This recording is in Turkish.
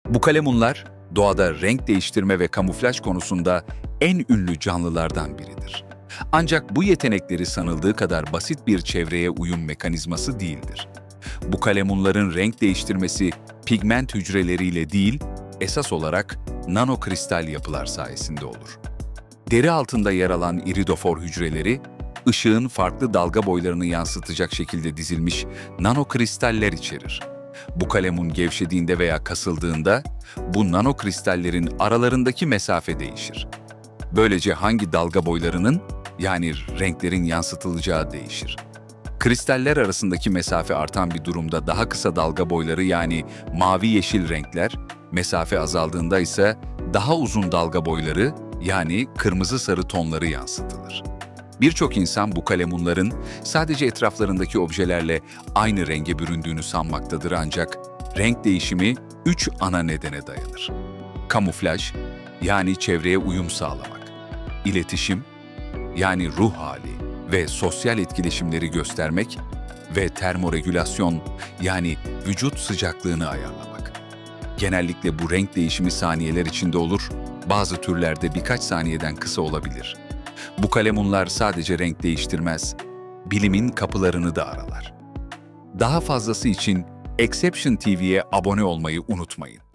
Bu kalemunlar, doğada renk değiştirme ve kamuflaj konusunda en ünlü canlılardan biridir. Ancak bu yetenekleri sanıldığı kadar basit bir çevreye uyum mekanizması değildir. Bu kalemunların renk değiştirmesi pigment hücreleriyle değil, esas olarak nanokristal yapılar sayesinde olur. Deri altında yer alan iridofor hücreleri, ışığın farklı dalga boylarını yansıtacak şekilde dizilmiş nanokristaller içerir. Bu kalemun gevşediğinde veya kasıldığında, bu nanokristallerin aralarındaki mesafe değişir. Böylece hangi dalga boylarının, yani renklerin yansıtılacağı değişir. Kristaller arasındaki mesafe artan bir durumda daha kısa dalga boyları yani mavi-yeşil renkler, mesafe azaldığında ise daha uzun dalga boyları yani kırmızı-sarı tonları yansıtılır. Birçok insan bu kalemunların sadece etraflarındaki objelerle aynı renge büründüğünü sanmaktadır ancak renk değişimi 3 ana nedene dayanır. Kamuflaj, yani çevreye uyum sağlamak. İletişim, yani ruh hali ve sosyal etkileşimleri göstermek ve termoregülasyon, yani vücut sıcaklığını ayarlamak. Genellikle bu renk değişimi saniyeler içinde olur, bazı türlerde birkaç saniyeden kısa olabilir. Bu kalemunlar sadece renk değiştirmez, bilimin kapılarını da aralar. Daha fazlası için Exception TV'ye abone olmayı unutmayın.